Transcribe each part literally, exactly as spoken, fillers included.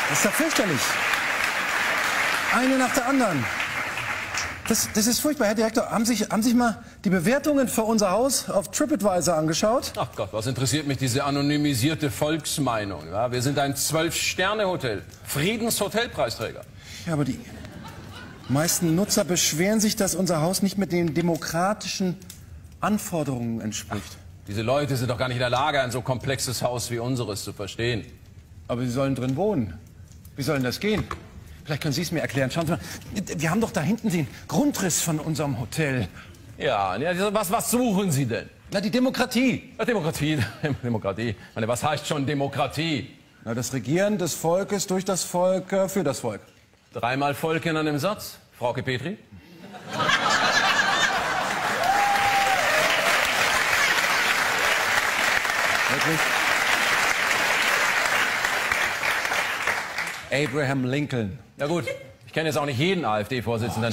Das ist doch fürchterlich. Eine nach der anderen. Das, das ist furchtbar. Herr Direktor, haben sich, haben sich mal die Bewertungen für unser Haus auf TripAdvisor angeschaut? Ach Gott, was interessiert mich diese anonymisierte Volksmeinung? Ja, wir sind ein Zwölf-Sterne-Hotel, Friedenshotelpreisträger. Ja, aber die meisten Nutzer beschweren sich, dass unser Haus nicht mit den demokratischen Anforderungen entspricht. Ach, diese Leute sind doch gar nicht in der Lage, ein so komplexes Haus wie unseres zu verstehen. Aber sie sollen drin wohnen. Wie soll denn das gehen? Vielleicht können Sie es mir erklären. Schauen Sie mal, wir haben doch da hinten den Grundriss von unserem Hotel. Ja, ja was, was suchen Sie denn? Na, die Demokratie. Ja, Demokratie, Demokratie. Ich meine, was heißt schon Demokratie? Na, das Regieren des Volkes durch das Volk, äh, für das Volk. Dreimal Volk in einem Satz, Frauke Petri. Wirklich? Abraham Lincoln. Na gut, ich kenne jetzt auch nicht jeden AfD-Vorsitzenden.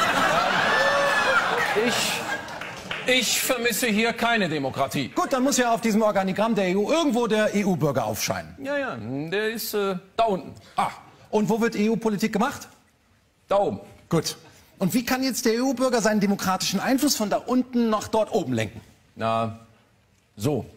Ich, ich vermisse hier keine Demokratie. Gut, dann muss ja auf diesem Organigramm der E U irgendwo der E U-Bürger aufscheinen. Ja, ja, der ist äh, da unten. Ah, und wo wird E U-Politik gemacht? Da oben. Gut. Und wie kann jetzt der E U-Bürger seinen demokratischen Einfluss von da unten nach dort oben lenken? Na, so.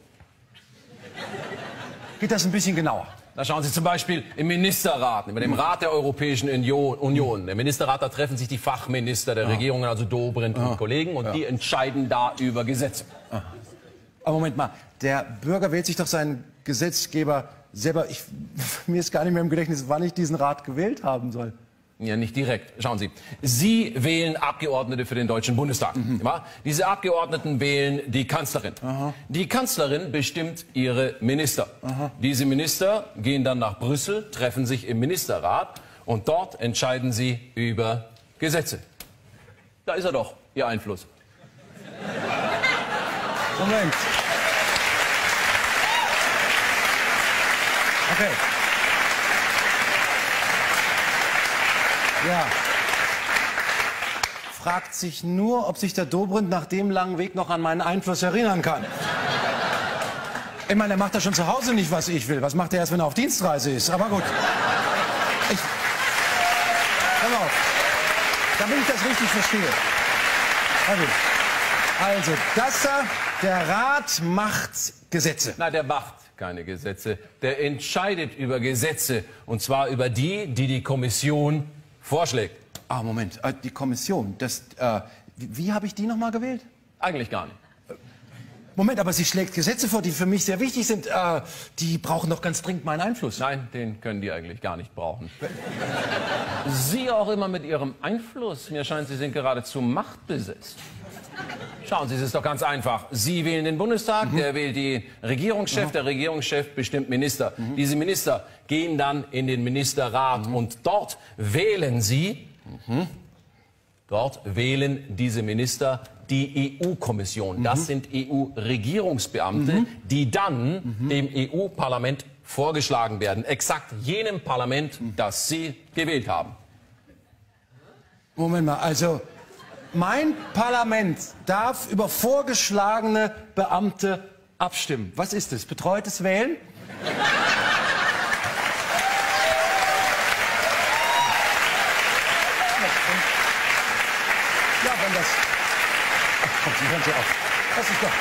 Geht das ein bisschen genauer? Da schauen Sie zum Beispiel im Ministerrat, über dem Rat der Europäischen Union. Der Ministerrat, da treffen sich die Fachminister der ja. Regierungen, also Dobrindt ja. und Kollegen, und ja. die entscheiden da über Gesetze. Aha. Aber Moment mal, der Bürger wählt sich doch seinen Gesetzgeber selber. Ich, mir ist gar nicht mehr im Gedächtnis, wann ich diesen Rat gewählt haben soll. Ja, nicht direkt. Schauen Sie, Sie wählen Abgeordnete für den Deutschen Bundestag. Mhm. Ja? Diese Abgeordneten wählen die Kanzlerin. Aha. Die Kanzlerin bestimmt ihre Minister. Aha. Diese Minister gehen dann nach Brüssel, treffen sich im Ministerrat und dort entscheiden sie über Gesetze. Da ist er doch, Ihr Einfluss. Moment. Okay. Ja. Fragt sich nur, ob sich der Dobrindt nach dem langen Weg noch an meinen Einfluss erinnern kann. Ich meine, er macht da schon zu Hause nicht, was ich will. Was macht er erst, wenn er auf Dienstreise ist? Aber gut. Ich, hör mal auf. Damit ich das richtig verstehe. Also, das da, der Rat macht Gesetze. Na, der macht keine Gesetze. Der entscheidet über Gesetze. Und zwar über die, die die Kommission vorschlägt. Ah, Moment. Äh, die Kommission. Das, äh, wie wie habe ich die noch mal gewählt? Eigentlich gar nicht. Moment, aber sie schlägt Gesetze vor, die für mich sehr wichtig sind. Äh, die brauchen doch ganz dringend meinen Einfluss. Nein, den können die eigentlich gar nicht brauchen. Sie auch immer mit Ihrem Einfluss. Mir scheint, Sie sind geradezu machtbesessen. Schauen Sie, es ist doch ganz einfach. Sie wählen den Bundestag, mhm. der wählt den Regierungschef, mhm. der Regierungschef bestimmt Minister. Mhm. Diese Minister gehen dann in den Ministerrat mhm. und dort wählen Sie, mhm. dort wählen diese Minister die E U-Kommission. Mhm. Das sind E U-Regierungsbeamte, mhm. die dann mhm. dem E U-Parlament vorgeschlagen werden. Exakt jenem Parlament, mhm. das Sie gewählt haben. Moment mal, also mein Parlament darf über vorgeschlagene Beamte abstimmen. Was ist das? Betreutes Wählen? Ja, wenn das... Ach, kommt, Sie hören Sie auf. Das ist doch...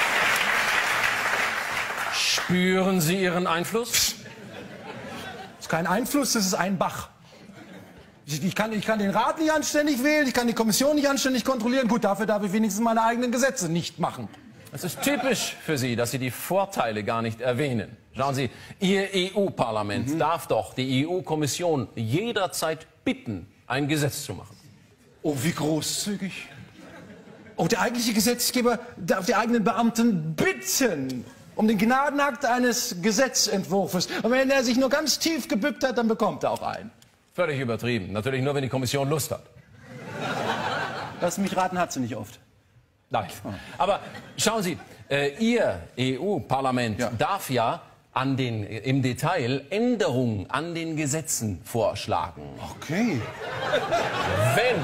Spüren Sie Ihren Einfluss? Das ist kein Einfluss, das ist ein Bach. Ich kann, ich kann den Rat nicht anständig wählen, ich kann die Kommission nicht anständig kontrollieren. Gut, dafür darf ich wenigstens meine eigenen Gesetze nicht machen. Es ist typisch für Sie, dass Sie die Vorteile gar nicht erwähnen. Schauen Sie, Ihr E U-Parlament mhm. darf doch die E U-Kommission jederzeit bitten, ein Gesetz zu machen. Oh, wie großzügig. Oh, der eigentliche Gesetzgeber darf die eigenen Beamten bitten um den Gnadenakt eines Gesetzentwurfs. Und wenn er sich nur ganz tief gebückt hat, dann bekommt er auch einen. Völlig übertrieben. Natürlich nur, wenn die Kommission Lust hat. Lass mich raten, hat sie nicht oft. Nein. Aber schauen Sie, äh, Ihr E U-Parlament ja. darf ja an den, im Detail Änderungen an den Gesetzen vorschlagen. Okay. Wenn,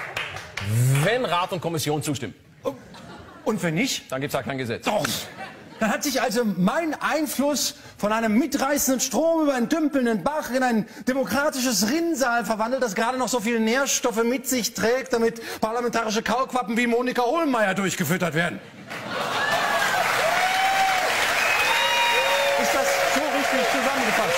wenn Rat und Kommission zustimmen. Und wenn nicht? Dann gibt es ja kein Gesetz. Doch. Dann hat sich also mein Einfluss von einem mitreißenden Strom über einen dümpelnden Bach in ein demokratisches Rinnsal verwandelt, das gerade noch so viele Nährstoffe mit sich trägt, damit parlamentarische Kaulquappen wie Monika Hohlmeier durchgefüttert werden. Ist das so richtig zusammengefasst?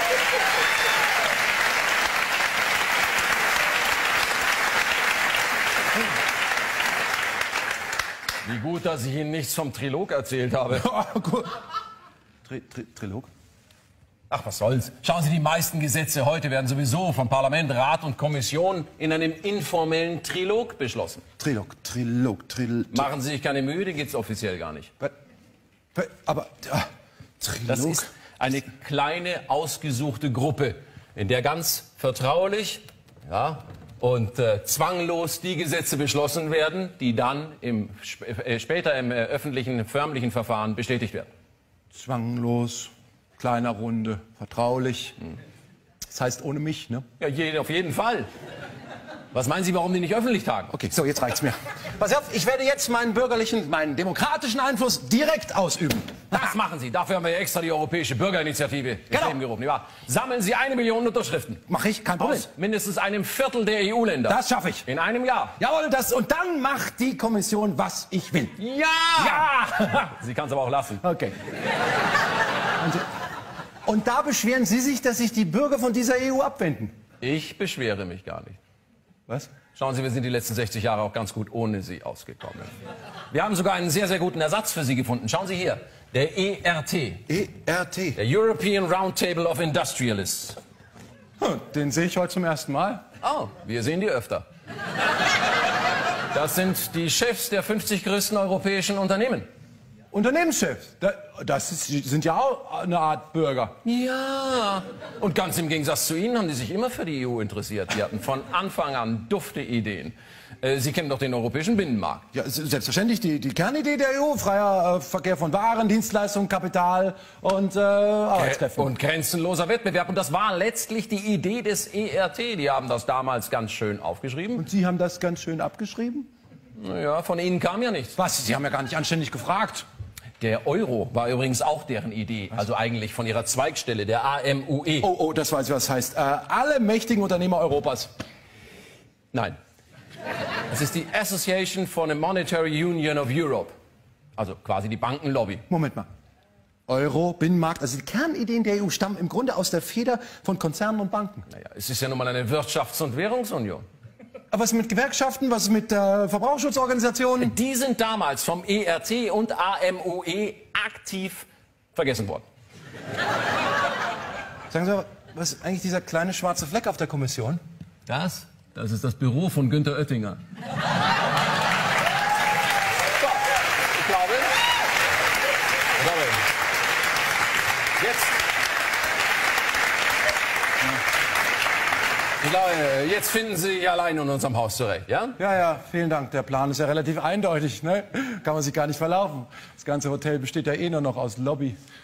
Wie gut, dass ich Ihnen nichts vom Trilog erzählt habe. Oh, gut. Tri Tri Trilog? Ach, was soll's. Schauen Sie, die meisten Gesetze heute werden sowieso von Parlament, Rat und Kommission in einem informellen Trilog beschlossen. Trilog, Trilog, Trilog. Machen Sie sich keine Mühe, den gibt's offiziell gar nicht. Aber, ah, Trilog? Das ist eine kleine, ausgesuchte Gruppe, in der ganz vertraulich, ja, und äh, zwanglos die Gesetze beschlossen werden, die dann im, äh, später im äh, öffentlichen, förmlichen Verfahren bestätigt werden. Zwanglos, kleiner Runde, vertraulich. Hm. Das heißt ohne mich, ne? Ja, je, auf jeden Fall. Was meinen Sie, warum die nicht öffentlich tagen? Okay, so, jetzt reicht's mir. Pass auf, ich werde jetzt meinen bürgerlichen, meinen demokratischen Einfluss direkt ausüben. Das machen Sie. Dafür haben wir ja extra die Europäische Bürgerinitiative ins Genau. Leben gerufen. Ja. Sammeln Sie eine Million Unterschriften. Mach ich, kein Problem. Aus mindestens einem Viertel der E U-Länder. Das schaffe ich. In einem Jahr. Jawohl, das, und dann macht die Kommission, was ich will. Ja! Ja! Sie kann es aber auch lassen. Okay. Und, und da beschweren Sie sich, dass sich die Bürger von dieser E U abwenden. Ich beschwere mich gar nicht. Was? Schauen Sie, wir sind die letzten sechzig Jahre auch ganz gut ohne Sie ausgekommen. Wir haben sogar einen sehr, sehr guten Ersatz für Sie gefunden. Schauen Sie hier, der E R T. E R T? Der European Roundtable of Industrialists. Hm, den sehe ich heute zum ersten Mal. Oh, wir sehen die öfter. Das sind die Chefs der fünfzig größten europäischen Unternehmen. Unternehmenschefs, da, das ist, sind ja auch eine Art Bürger. Ja, und ganz im Gegensatz zu Ihnen haben die sich immer für die E U interessiert. Die hatten von Anfang an dufte Ideen. Äh, Sie kennen doch den europäischen Binnenmarkt. Ja, selbstverständlich die, die Kernidee der E U, freier äh, Verkehr von Waren, Dienstleistungen, Kapital und äh, Arbeitskräften. Und grenzenloser Wettbewerb. Und das war letztlich die Idee des E R T. Die haben das damals ganz schön aufgeschrieben. Und Sie haben das ganz schön abgeschrieben? Naja, von Ihnen kam ja nichts. Was? Sie haben ja gar nicht anständig gefragt. Der Euro war übrigens auch deren Idee, was? Also eigentlich von ihrer Zweigstelle, der A M U E. Oh, oh, das weiß ich, was heißt. Äh, alle mächtigen Unternehmer Europas. Nein. Es ist die Association for the Monetary Union of Europe. Also quasi die Bankenlobby. Moment mal. Euro, Binnenmarkt, also die Kernideen der E U stammen im Grunde aus der Feder von Konzernen und Banken. Naja, es ist ja nun mal eine Wirtschafts- und Währungsunion. Aber was ist mit Gewerkschaften, was ist mit äh, Verbraucherschutzorganisationen? Die sind damals vom E R T und A M U E aktiv vergessen worden. Sagen Sie mal, was ist eigentlich dieser kleine schwarze Fleck auf der Kommission? Das? Das ist das Büro von Günther Oettinger. So, ich glaube, ich glaube, jetzt, ich glaube, jetzt finden Sie sich allein in unserem Haus zurecht, ja? Ja, ja, vielen Dank. Der Plan ist ja relativ eindeutig, ne? Kann man sich gar nicht verlaufen. Das ganze Hotel besteht ja eh nur noch aus Lobby.